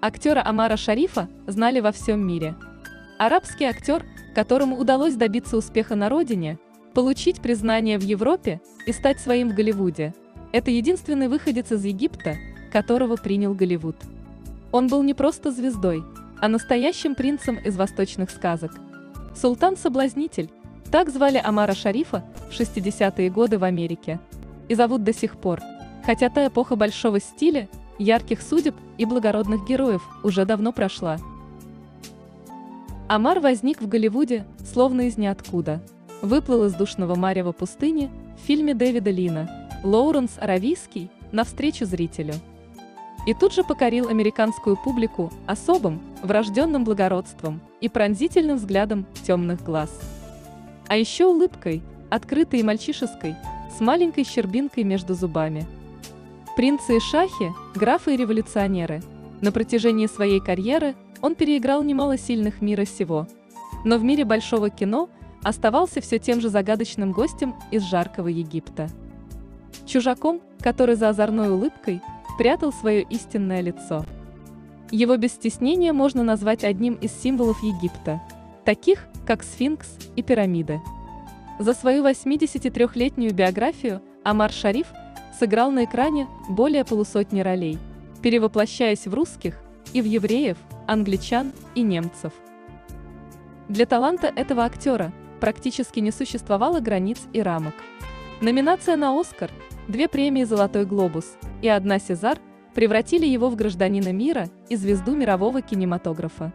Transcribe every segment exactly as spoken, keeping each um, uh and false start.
Актера Омара Шарифа знали во всем мире. Арабский актер, которому удалось добиться успеха на родине, получить признание в Европе и стать своим в Голливуде. Это единственный выходец из Египта, которого принял Голливуд. Он был не просто звездой, а настоящим принцем из восточных сказок. Султан-соблазнитель, так звали Омара Шарифа в шестидесятые годы в Америке. И зовут до сих пор, хотя та эпоха большого стиля, ярких судеб и благородных героев уже давно прошла. Омар возник в Голливуде, словно из ниоткуда. Выплыл из душного марева пустыни в фильме Дэвида Лина «Лоуренс Аравийский» навстречу зрителю. И тут же покорил американскую публику особым, врожденным благородством и пронзительным взглядом темных глаз. А еще улыбкой, открытой и мальчишеской, с маленькой щербинкой между зубами. Принцы и шахи, графы и революционеры. На протяжении своей карьеры он переиграл немало сильных мира сего. Но в мире большого кино оставался все тем же загадочным гостем из жаркого Египта. Чужаком, который за озорной улыбкой прятал свое истинное лицо. Его без стеснения можно назвать одним из символов Египта, таких как сфинкс и пирамиды. За свою восьмидесятитрёхлетнюю биографию Омар Шариф сыграл на экране более полусотни ролей, перевоплощаясь в русских и в евреев, англичан и немцев. Для таланта этого актера практически не существовало границ и рамок. Номинация на «Оскар», две премии «Золотой глобус» и одна «Сезар» превратили его в гражданина мира и звезду мирового кинематографа.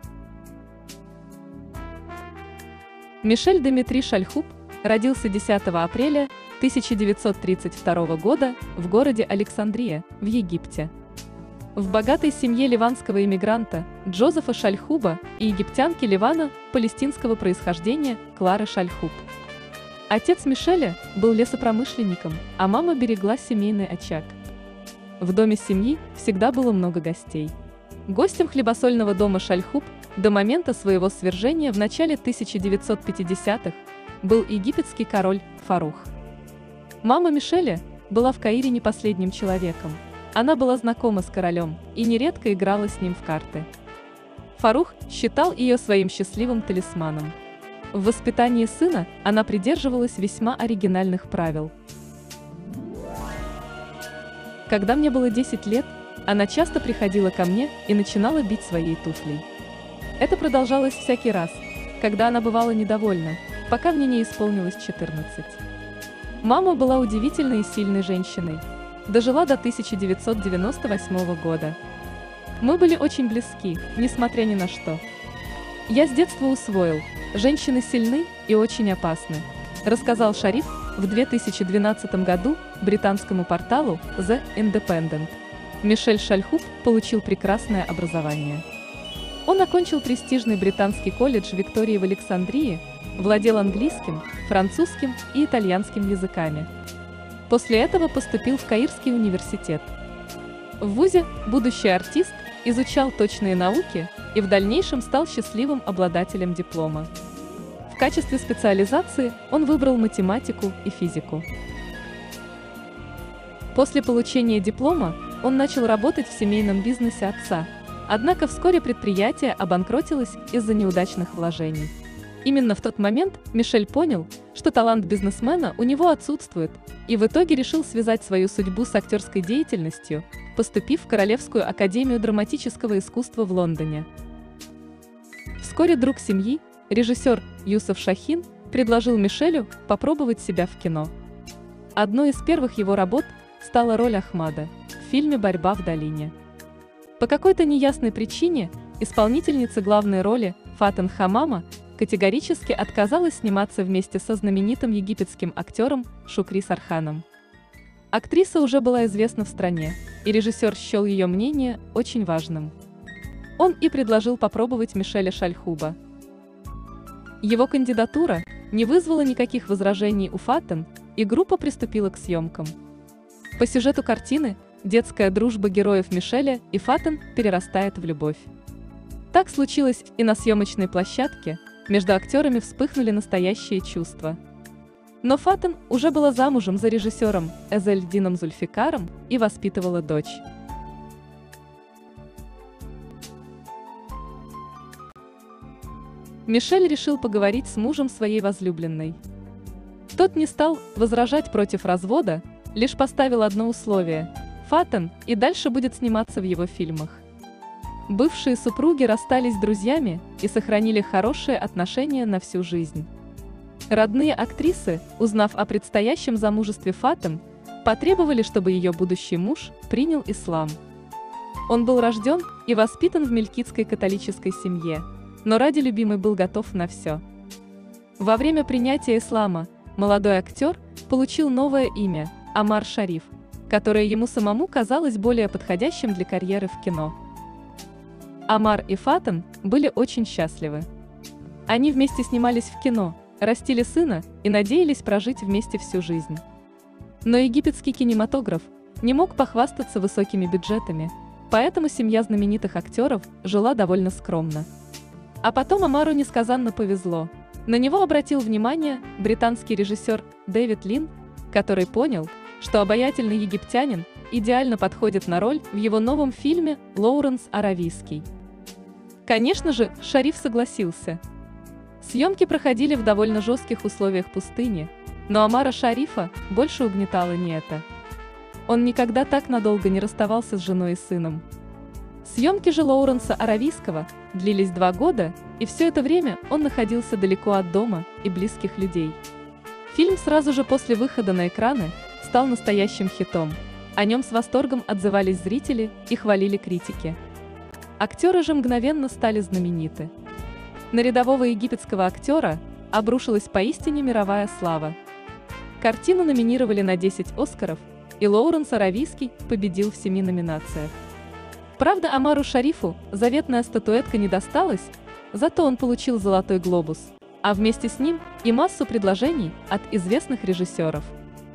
Мишель Дмитрий Шальхуб родился десятого апреля тысяча девятьсот тридцать второго года в городе Александрия, в Египте. В богатой семье ливанского иммигранта Джозефа Шальхуба и египтянки Ливана палестинского происхождения Клары Шальхуб. Отец Мишеля был лесопромышленником, а мама берегла семейный очаг. В доме семьи всегда было много гостей. Гостем хлебосольного дома Шальхуб до момента своего свержения в начале тысяча девятьсот пятидесятых был египетский король Фарух. Мама Мишеля была в Каире не последним человеком. Она была знакома с королем и нередко играла с ним в карты. Фарух считал ее своим счастливым талисманом. В воспитании сына она придерживалась весьма оригинальных правил. Когда мне было десять лет, она часто приходила ко мне и начинала бить своей туфлей. Это продолжалось всякий раз, когда она бывала недовольна, пока мне не исполнилось четырнадцать. Мама была удивительной и сильной женщиной. Дожила до тысяча девятьсот девяносто восьмого года. Мы были очень близки, несмотря ни на что. Я с детства усвоил, женщины сильны и очень опасны, рассказал Шариф в две тысячи двенадцатом году британскому порталу The Independent. Мишель Шальхуб получил прекрасное образование. Он окончил престижный британский колледж Виктории в Александрии, владел английским, французским и итальянским языками. После этого поступил в Каирский университет. В вузе будущий артист изучал точные науки и в дальнейшем стал счастливым обладателем диплома. В качестве специализации он выбрал математику и физику. После получения диплома он начал работать в семейном бизнесе отца, однако вскоре предприятие обанкротилось из-за неудачных вложений. Именно в тот момент Мишель понял, что талант бизнесмена у него отсутствует, и в итоге решил связать свою судьбу с актерской деятельностью, поступив в Королевскую академию драматического искусства в Лондоне. Вскоре друг семьи, режиссер Юсеф Шахин, предложил Мишелю попробовать себя в кино. Одной из первых его работ стала роль Ахмада в фильме «Борьба в долине». По какой-то неясной причине исполнительница главной роли Фатен Хамама категорически отказалась сниматься вместе со знаменитым египетским актером Шукри Сарханом. Актриса уже была известна в стране, и режиссер счел ее мнение очень важным. Он и предложил попробовать Мишеля Шальхуба. Его кандидатура не вызвала никаких возражений у Фатен, и группа приступила к съемкам. По сюжету картины детская дружба героев Мишеля и Фатен перерастает в любовь. Так случилось и на съемочной площадке. Между актерами вспыхнули настоящие чувства. Но Фатен уже была замужем за режиссером Эзельдином Зульфикаром и воспитывала дочь. Мишель решил поговорить с мужем своей возлюбленной. Тот не стал возражать против развода, лишь поставил одно условие – Фатен и дальше будет сниматься в его фильмах. Бывшие супруги расстались друзьями и сохранили хорошие отношения на всю жизнь. Родные актрисы, узнав о предстоящем замужестве Фатен, потребовали, чтобы ее будущий муж принял ислам. Он был рожден и воспитан в мелкитской католической семье, но ради любимой был готов на все. Во время принятия ислама молодой актер получил новое имя – Омар Шариф, которое ему самому казалось более подходящим для карьеры в кино. Омар и Фатен были очень счастливы. Они вместе снимались в кино, растили сына и надеялись прожить вместе всю жизнь. Но египетский кинематограф не мог похвастаться высокими бюджетами, поэтому семья знаменитых актеров жила довольно скромно. А потом Омару несказанно повезло. На него обратил внимание британский режиссер Дэвид Лин, который понял, что обаятельный египтянин идеально подходит на роль в его новом фильме «Лоуренс Аравийский». Конечно же, Шариф согласился. Съемки проходили в довольно жестких условиях пустыни, но Омара Шарифа больше угнетало не это. Он никогда так надолго не расставался с женой и сыном. Съемки же Лоуренса Аравийского длились два года, и все это время он находился далеко от дома и близких людей. Фильм сразу же после выхода на экраны стал настоящим хитом. О нем с восторгом отзывались зрители и хвалили критики. Актеры же мгновенно стали знамениты. На рядового египетского актера обрушилась поистине мировая слава. Картину номинировали на десять Оскаров, и Лоуренс Аравийский победил в семи номинациях. Правда, Омару Шарифу заветная статуэтка не досталась, зато он получил «Золотой глобус», а вместе с ним и массу предложений от известных режиссеров.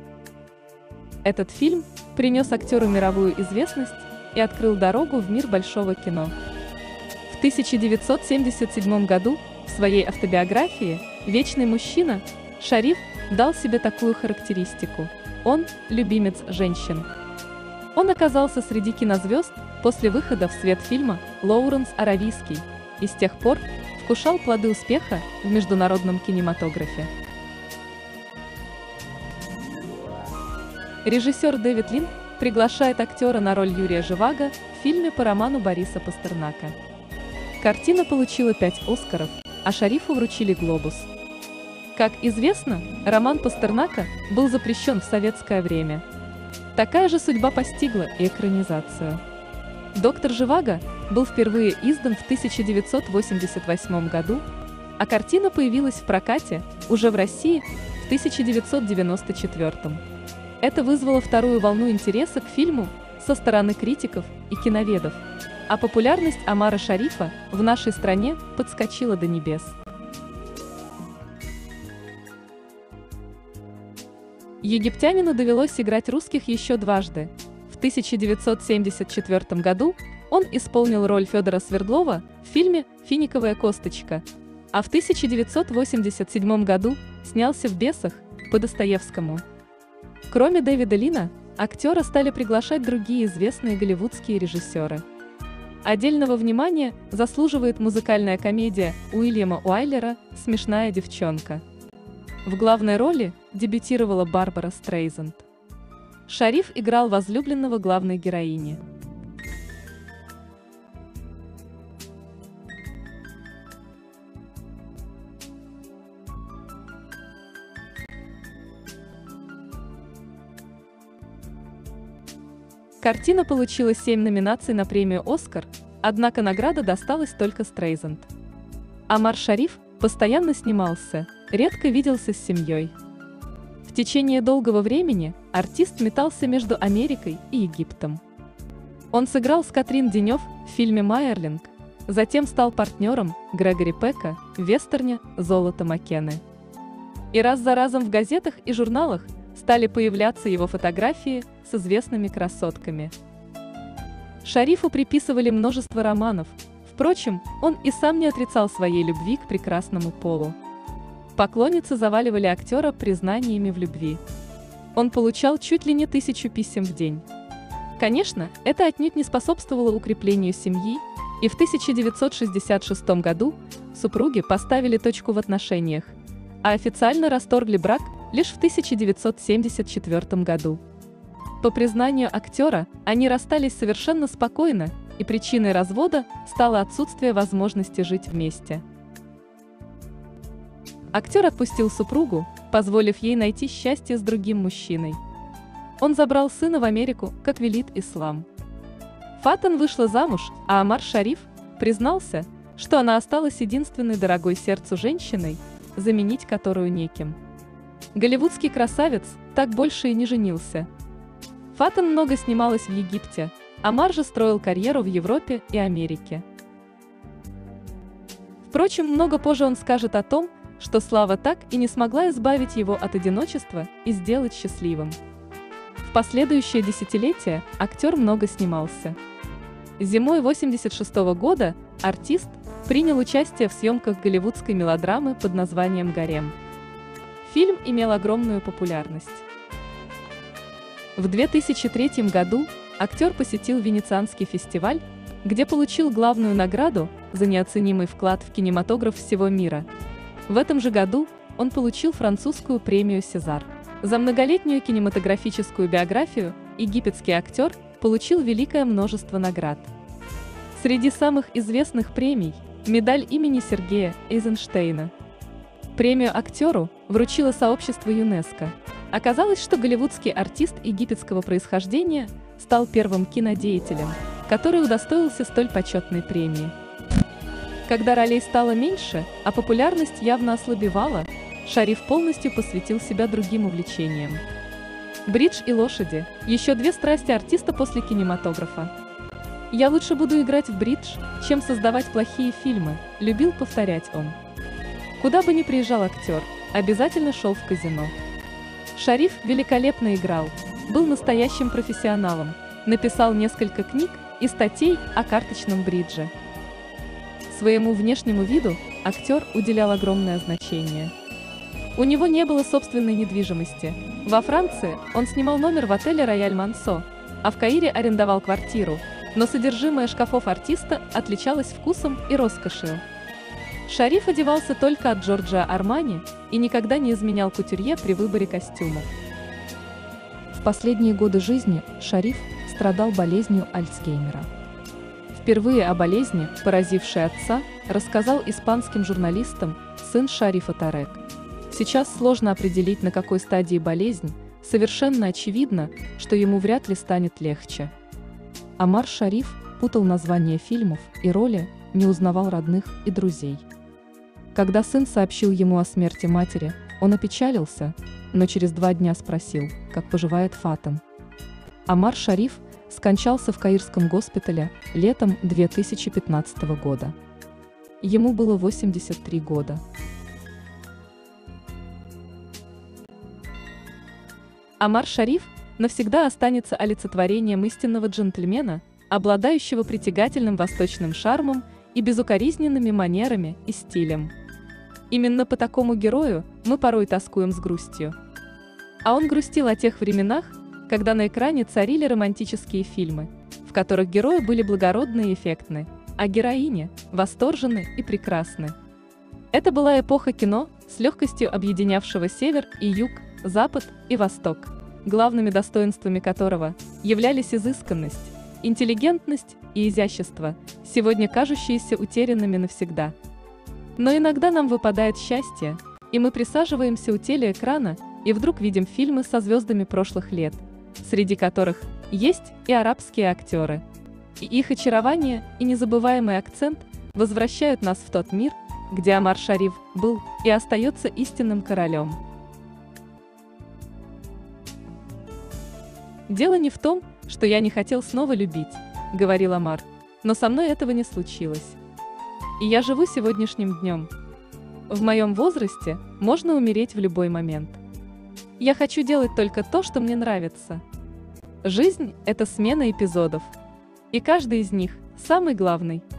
Этот фильм принес актеру мировую известность и открыл дорогу в мир большого кино. В тысяча девятьсот семьдесят седьмом году в своей автобиографии «Вечный мужчина» Шариф дал себе такую характеристику – он – любимец женщин. Он оказался среди кинозвезд после выхода в свет фильма «Лоуренс Аравийский» и с тех пор вкушал плоды успеха в международном кинематографе. Режиссер Дэвид Лин приглашает актера на роль Юрия Живаго в фильме по роману Бориса Пастернака. Картина получила пять Оскаров, а Шарифу вручили «Глобус». Как известно, роман Пастернака был запрещен в советское время. Такая же судьба постигла и экранизацию. «Доктор Живаго» был впервые издан в тысяча девятьсот восемьдесят восьмом году, а картина появилась в прокате уже в России в тысяча девятьсот девяносто четвёртом. Это вызвало вторую волну интереса к фильму со стороны критиков и киноведов, а популярность Омара Шарифа в нашей стране подскочила до небес. Египтянину довелось играть русских еще дважды. В тысяча девятьсот семьдесят четвёртом году он исполнил роль Федора Свердлова в фильме «Финиковая косточка», а в тысяча девятьсот восемьдесят седьмом году снялся в «Бесах» по Достоевскому. Кроме Дэвида Лина, актера стали приглашать другие известные голливудские режиссеры. Отдельного внимания заслуживает музыкальная комедия Уильяма Уайлера «Смешная девчонка». В главной роли дебютировала Барбара Стрейзанд. Шариф играл возлюбленного главной героини. Картина получила семь номинаций на премию «Оскар», однако награда досталась только Стрейзанд. Омар Шариф постоянно снимался, редко виделся с семьей. В течение долгого времени артист метался между Америкой и Египтом. Он сыграл с Катрин Денев в фильме «Майерлинг», затем стал партнером Грегори Пека в вестерне «Золото Маккены». И раз за разом в газетах и журналах стали появляться его фотографии с известными красотками. Шарифу приписывали множество романов, впрочем, он и сам не отрицал своей любви к прекрасному полу. Поклонницы заваливали актера признаниями в любви. Он получал чуть ли не тысячу писем в день. Конечно, это отнюдь не способствовало укреплению семьи, и в тысяча девятьсот шестьдесят шестом году супруги поставили точку в отношениях, а официально расторгли брак лишь в тысяча девятьсот семьдесят четвёртом году. По признанию актера, они расстались совершенно спокойно, и причиной развода стало отсутствие возможности жить вместе. Актер отпустил супругу, позволив ей найти счастье с другим мужчиной. Он забрал сына в Америку, как велит ислам. Фатен вышла замуж, а Омар Шариф признался, что она осталась единственной дорогой сердцу женщиной, заменить которую неким. Голливудский красавец так больше и не женился. Фатен много снималась в Египте, Омар же строил карьеру в Европе и Америке. Впрочем, много позже он скажет о том, что слава так и не смогла избавить его от одиночества и сделать счастливым. В последующее десятилетие актер много снимался. Зимой восемьдесят шестого года артист принял участие в съемках голливудской мелодрамы под названием «Гарем». Фильм имел огромную популярность. В две тысячи третьем году актер посетил Венецианский фестиваль, где получил главную награду за неоценимый вклад в кинематограф всего мира. В этом же году он получил французскую премию «Сезар». За многолетнюю кинематографическую биографию египетский актер получил великое множество наград. Среди самых известных премий – медаль имени Сергея Эйзенштейна. Премию актеру вручило сообщество ЮНЕСКО. Оказалось, что голливудский артист египетского происхождения стал первым кинодеятелем, который удостоился столь почетной премии. Когда ролей стало меньше, а популярность явно ослабевала, Шариф полностью посвятил себя другим увлечениям. Бридж и лошади – еще две страсти артиста после кинематографа. «Я лучше буду играть в бридж, чем создавать плохие фильмы», – любил повторять он. Куда бы ни приезжал актер, обязательно шел в казино. Шариф великолепно играл, был настоящим профессионалом, написал несколько книг и статей о карточном бридже. Своему внешнему виду актер уделял огромное значение. У него не было собственной недвижимости. Во Франции он снимал номер в отеле «Рояль Мансо», а в Каире арендовал квартиру, но содержимое шкафов артиста отличалось вкусом и роскошью. Шариф одевался только от Джорджио Армани и никогда не изменял кутюрье при выборе костюмов. В последние годы жизни Шариф страдал болезнью Альцгеймера. Впервые о болезни, поразившей отца, рассказал испанским журналистам сын Шарифа Тарек. Сейчас сложно определить, на какой стадии болезнь, совершенно очевидно, что ему вряд ли станет легче. Омар Шариф путал названия фильмов и роли, не узнавал родных и друзей. Когда сын сообщил ему о смерти матери, он опечалился, но через два дня спросил, как поживает Фатен. Омар Шариф скончался в Каирском госпитале летом две тысячи пятнадцатого года. Ему было восемьдесят три года. Омар Шариф навсегда останется олицетворением истинного джентльмена, обладающего притягательным восточным шармом и безукоризненными манерами и стилем. Именно по такому герою мы порой тоскуем с грустью. А он грустил о тех временах, когда на экране царили романтические фильмы, в которых герои были благородны и эффектны, а героини – восторженны и прекрасны. Это была эпоха кино, с легкостью объединявшего север и юг, запад и восток, главными достоинствами которого являлись изысканность, интеллигентность и изящество, сегодня кажущиеся утерянными навсегда. Но иногда нам выпадает счастье, и мы присаживаемся у телеэкрана и вдруг видим фильмы со звездами прошлых лет, среди которых есть и арабские актеры. И их очарование и незабываемый акцент возвращают нас в тот мир, где Омар Шариф был и остается истинным королем. «Дело не в том, что я не хотел снова любить», — говорил Омар, — «но со мной этого не случилось. И я живу сегодняшним днем. В моем возрасте можно умереть в любой момент. Я хочу делать только то, что мне нравится. Жизнь – это смена эпизодов. И каждый из них, самый главный,